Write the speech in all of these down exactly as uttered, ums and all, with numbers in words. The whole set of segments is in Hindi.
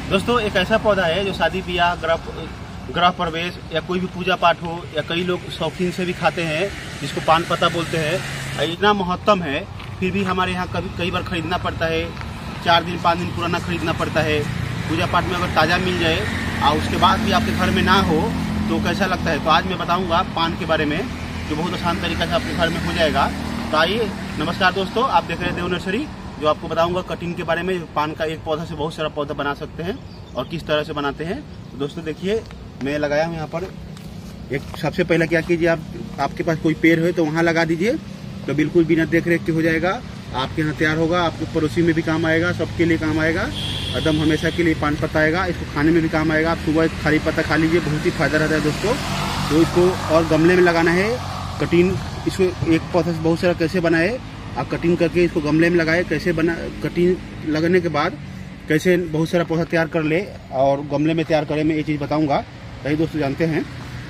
दोस्तों एक ऐसा पौधा है जो शादी ब्याह गृह गृह प्रवेश या कोई भी पूजा पाठ हो या कई लोग शौकीन से भी खाते हैं, जिसको पान पत्ता बोलते हैं। इतना महत्तम है, फिर भी हमारे यहाँ कभी कई बार खरीदना पड़ता है, चार दिन पाँच दिन पुराना खरीदना पड़ता है। पूजा पाठ में अगर ताज़ा मिल जाए और उसके बाद भी आपके घर में ना हो तो कैसा लगता है। तो आज मैं बताऊँगा पान के बारे में, जो बहुत आसान तरीका से आपके घर में हो जाएगा। तो आइए, नमस्कार दोस्तों, आप देख रहे हैं देव नर्सरी, जो आपको बताऊंगा कटिंग के बारे में। पान का एक पौधा से बहुत सारा पौधा बना सकते हैं और किस तरह से बनाते हैं। तो दोस्तों देखिए, मैं लगाया हूँ यहाँ पर। एक सबसे पहले क्या कीजिए, आप आपके पास कोई पेड़ है तो वहाँ लगा दीजिए, तो बिल्कुल बिना देख रेख के हो जाएगा। आपके यहाँ तैयार होगा, आपके पड़ोसी में भी काम आएगा, सबके लिए काम आएगा, एकदम हमेशा के लिए पान पत्ता आएगा। इसको खाने में भी काम आएगा। आप सुबह खाली पत्ता खा लीजिए, बहुत ही फायदा रहता है दोस्तों। तो इसको और गमले में लगाना है। कटिंग इसको एक पौधा से बहुत सारा कैसे बनाए, आप कटिंग करके इसको गमले में लगाए। कैसे बना, कटिंग लगने के बाद कैसे बहुत सारा पौधा तैयार कर ले और गमले में तैयार करें, मैं ये चीज़ बताऊंगा। कई दोस्तों जानते हैं।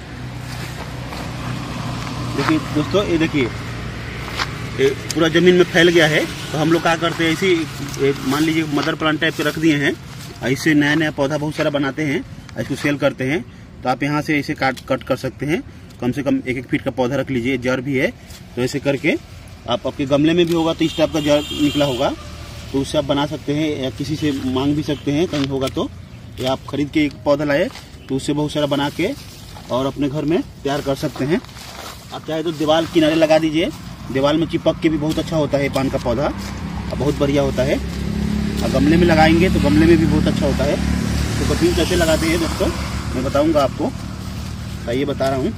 देखिए दोस्तों, ये देखिए पूरा ज़मीन में फैल गया है। तो हम लोग क्या करते हैं, इसी मान लीजिए मदर प्लांट टाइप के रख दिए हैं, इससे नया नया पौधा बहुत सारा बनाते हैं, इसको सेल करते हैं। तो आप यहाँ से इसे काट कट कर सकते हैं। कम से कम एक एक फीट का पौधा रख लीजिए। जड़ भी है तो ऐसे करके आप आपके गमले में भी होगा तो इस टाइप का जड़ निकला होगा, तो उससे आप बना सकते हैं या किसी से मांग भी सकते हैं कहीं होगा तो, या आप खरीद के एक पौधा लाए तो उससे बहुत सारा बना के और अपने घर में तैयार कर सकते हैं। आप चाहे तो दीवार किनारे लगा दीजिए, दीवार में चिपक के भी बहुत अच्छा होता है पान का पौधा, बहुत बढ़िया होता है। और गमले में लगाएंगे तो गमले में भी बहुत अच्छा होता है। तो कटिंग कैसे लगाते हैं दोस्तों, मैं बताऊँगा आपको, ये बता रहा हूँ।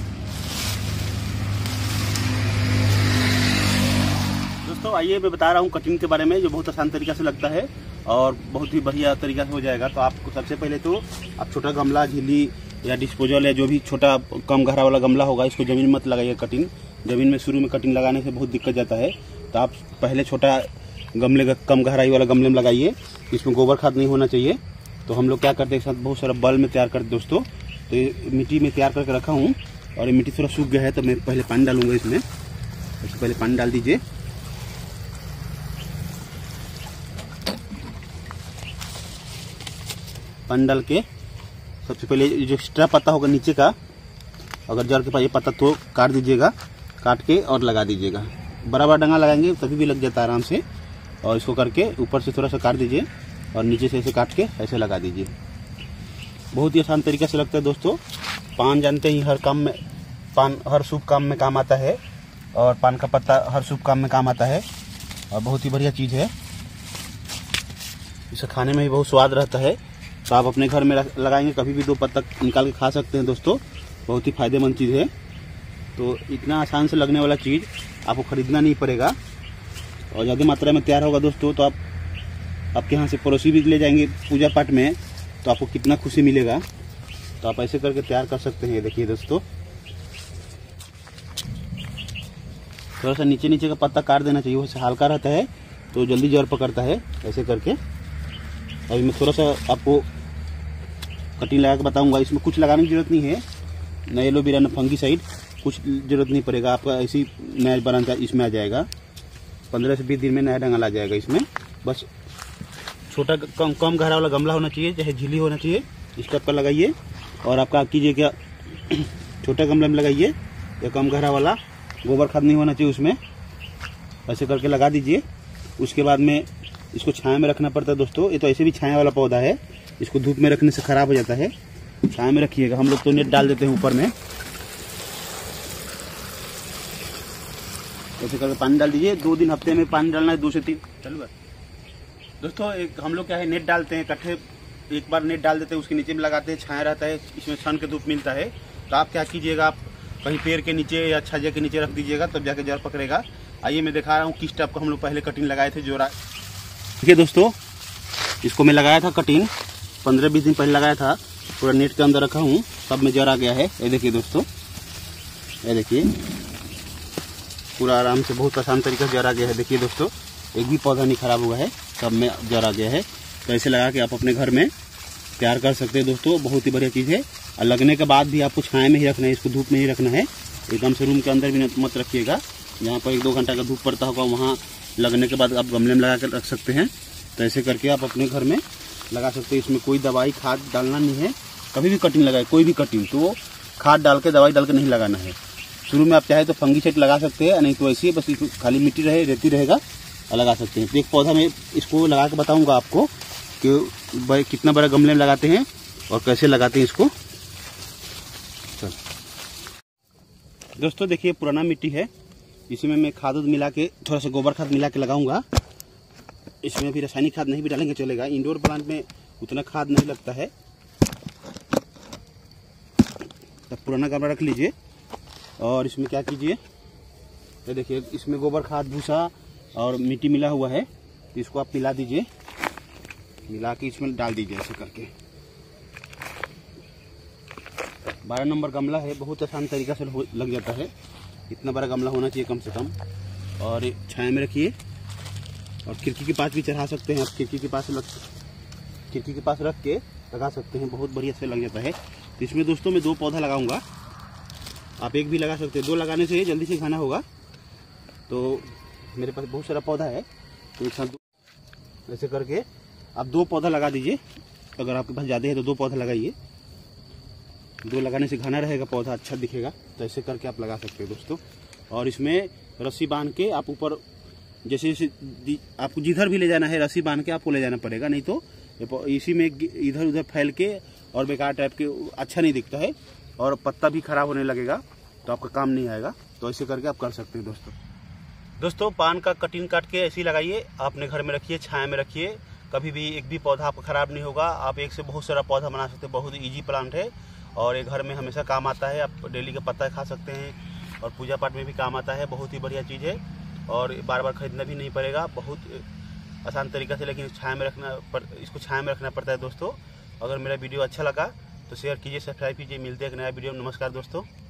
दोस्तों आइए, मैं बता रहा हूँ कटिंग के बारे में, जो बहुत आसान तरीका से लगता है और बहुत ही बढ़िया तरीका से हो जाएगा। तो आपको सबसे पहले तो आप छोटा गमला, झिल्ली या डिस्पोजल या जो भी छोटा कम गहरा वाला गमला होगा, इसको ज़मीन मत लगाइए। कटिंग ज़मीन में शुरू में कटिंग लगाने से बहुत दिक्कत जाता है। तो आप पहले छोटा गमले का कम गहराई वाला गमले में लगाइए। इसमें गोबर खाद नहीं होना चाहिए। तो हम लोग क्या करते हैं, एक साथ बहुत सारा बल में तैयार करते दोस्तों। तो ये मिट्टी में तैयार करके रखा हूँ और ये मिट्टी थोड़ा सूख गया है, तो मैं पहले पानी डालूंगा इसमें। सबसे पहले पानी डाल दीजिए। पानी डाल के सबसे पहले जो एक्स्ट्रा पत्ता होगा नीचे का, अगर जड़ के पास ये पत्ता तो काट दीजिएगा, काट के और लगा दीजिएगा। बड़ा बड़ा डंगा लगाएंगे तभी भी लग जाता है आराम से। और इसको करके ऊपर से थोड़ा सा काट दीजिए और नीचे से ऐसे काट के ऐसे लगा दीजिए। बहुत ही आसान तरीके से लगता है दोस्तों। पान जानते ही हर काम में, पान हर शुभ काम में काम आता है और पान का पत्ता हर शुभ काम में काम आता है और बहुत ही बढ़िया चीज़ है। इसे खाने में भी बहुत स्वाद रहता है। तो आप अपने घर में लगाएंगे, कभी भी दो पत्ता निकाल के खा सकते हैं दोस्तों। बहुत ही फायदेमंद चीज़ है। तो इतना आसान से लगने वाला चीज़ आपको खरीदना नहीं पड़ेगा और ज़्यादा मात्रा में तैयार होगा दोस्तों। तो आप आपके यहाँ से पड़ोसी भी ले जाएंगे पूजा पाठ में, तो आपको कितना खुशी मिलेगा। तो आप ऐसे करके तैयार कर सकते हैं। देखिए दोस्तों, थोड़ा सा नीचे नीचे का पत्ता काट देना चाहिए, वैसे हल्का रहता है तो जल्दी जड़ पकड़ता है। ऐसे करके अभी मैं थोड़ा सा आपको कटिंग लगा के बताऊंगा। इसमें कुछ लगाने की जरूरत नहीं है, न एलोवेरा न फंगीसाइड, कुछ जरूरत नहीं पड़ेगा। आपका ऐसी नया बनाना इसमें आ जाएगा। पंद्रह से बीस दिन में नया डंगल आ जाएगा इसमें। बस छोटा कम कम गहरा वाला गमला होना चाहिए, चाहे झिल्ली होना चाहिए, इस टाइप का लगाइए। और आपका कीजिए क्या, छोटा गमला में लगाइए या कम गहरा वाला, गोबर खाद नहीं होना चाहिए उसमें। ऐसे करके लगा दीजिए। उसके बाद में इसको छाया में रखना पड़ता है दोस्तों। ये तो ऐसे भी छाया वाला पौधा है, इसको धूप में रखने से खराब हो जाता है। छाया में रखिएगा। हम लोग तो नेट डाल देते हैं ऊपर में। ऐसे करके पानी डाल दीजिए। दो दिन हफ्ते में पानी डालना है, दो से तीन। चलो दोस्तों, एक हम लोग क्या है, नेट डालते हैं इकट्ठे, एक बार नेट डाल देते हैं, उसके नीचे में लगाते हैं, छाया रहता है, इसमें छन के धूप मिलता है। तो आप क्या कीजिएगा, आप कहीं पेड़ के नीचे या छज्जे के नीचे रख दीजिएगा, तब जाके जड़ पकड़ेगा। आइए मैं दिखा रहा हूँ किस टाइप का हम लोग पहले कटिंग लगाए थे। जोड़ा देखिए दोस्तों, इसको मैं लगाया था कटिंग पंद्रह बीस दिन पहले लगाया था। पूरा नेट के अंदर रखा हूँ, सब में जड़ आ गया है। ये देखिए दोस्तों, ये देखिए पूरा आराम से, बहुत आसान तरीके से जड़ आ गया है। देखिए दोस्तों, एक भी पौधा नहीं खराब हुआ है, सब में जड़ आ गया है। तो ऐसे लगा के आप अपने घर में तैयार कर सकते हैं दोस्तों। बहुत ही बढ़िया चीज़ है। और लगने के बाद भी आपको छाया में ही रखना है, इसको धूप में ही रखना है। एकदम से रूम के अंदर भी मत रखिएगा। जहाँ पर एक दो घंटा का धूप पड़ता होगा, वहाँ लगने के बाद आप गमले में लगा कर रख सकते हैं। तो ऐसे करके आप अपने घर में लगा सकते हैं। इसमें कोई दवाई खाद डालना नहीं है। कभी भी कटिंग लगाए, कोई भी कटिंग तो खाद डाल के दवाई डाल के नहीं लगाना है। शुरू में आप चाहे तो फंगीसाइड लगा सकते हैं, नहीं तो ऐसे बस इसमें खाली मिट्टी रहे रेती रहेगा और लगा सकते हैं। तो एक पौधा में इसको लगा के बताऊंगा आपको कि भाई कितना बड़ा गमले में लगाते हैं और कैसे लगाते हैं इसको। चल दोस्तों देखिए, पुराना मिट्टी है, इसमें मैं खाद मिला के थोड़ा सा गोबर खाद मिला के लगाऊंगा। इसमें भी रासायनिक खाद नहीं भी डालेंगे चलेगा, इंडोर प्लांट में उतना खाद नहीं लगता है। तब पुराना गमला रख लीजिए और इसमें क्या कीजिए, ये देखिए इसमें गोबर खाद भूसा और मिट्टी मिला हुआ है, इसको आप मिला दीजिए, मिला के इसमें डाल दीजिए ऐसे करके। बारह नंबर गमला है, बहुत आसान तरीका से लग जाता है। इतना बड़ा गमला होना चाहिए कम से कम। और छाया में रखिए और खिड़की के पास भी चढ़ा सकते हैं आप, खिड़की के पास लग खिड़की के पास रख के लगा सकते हैं, बहुत बढ़िया से लग जाता है। तो इसमें दोस्तों मैं दो पौधा लगाऊंगा, आप एक भी लगा सकते हैं। दो लगाने से जल्दी से खाना होगा, तो मेरे पास बहुत सारा पौधा है, तो एक साथ ऐसे करके आप दो पौधा लगा दीजिए। अगर आपके पास ज़्यादा है तो दो पौधा लगाइए, दो लगाने से घना रहेगा पौधा, अच्छा दिखेगा। तो ऐसे करके आप लगा सकते हैं दोस्तों। और इसमें रस्सी बांध के आप ऊपर, जैसे जैसे आपको जिधर भी ले जाना है रस्सी बांध के आपको ले जाना पड़ेगा, नहीं तो इसी में इधर उधर फैल के और बेकार टाइप के अच्छा नहीं दिखता है और पत्ता भी खराब होने लगेगा, तो आपका काम नहीं आएगा। तो ऐसे करके आप कर सकते हैं दोस्तों। दोस्तों पान का कटिंग काट के ऐसे ही लगाइए, अपने घर में रखिए, छाया में रखिए, कभी भी एक भी पौधा आपका खराब नहीं होगा। आप एक से बहुत सारा पौधा बना सकते हैं, बहुत ईजी प्लांट है और ये घर में हमेशा काम आता है। आप डेली का पत्ता खा सकते हैं और पूजा पाठ में भी काम आता है, बहुत ही बढ़िया चीज़ है और बार बार खरीदना भी नहीं पड़ेगा, बहुत आसान तरीका से। लेकिन छाया में रखना पर इसको छाया में रखना पड़ता है दोस्तों। अगर मेरा वीडियो अच्छा लगा तो शेयर कीजिए, सब्सक्राइब कीजिए। मिलते हैं एक नया वीडियो में। नमस्कार दोस्तों।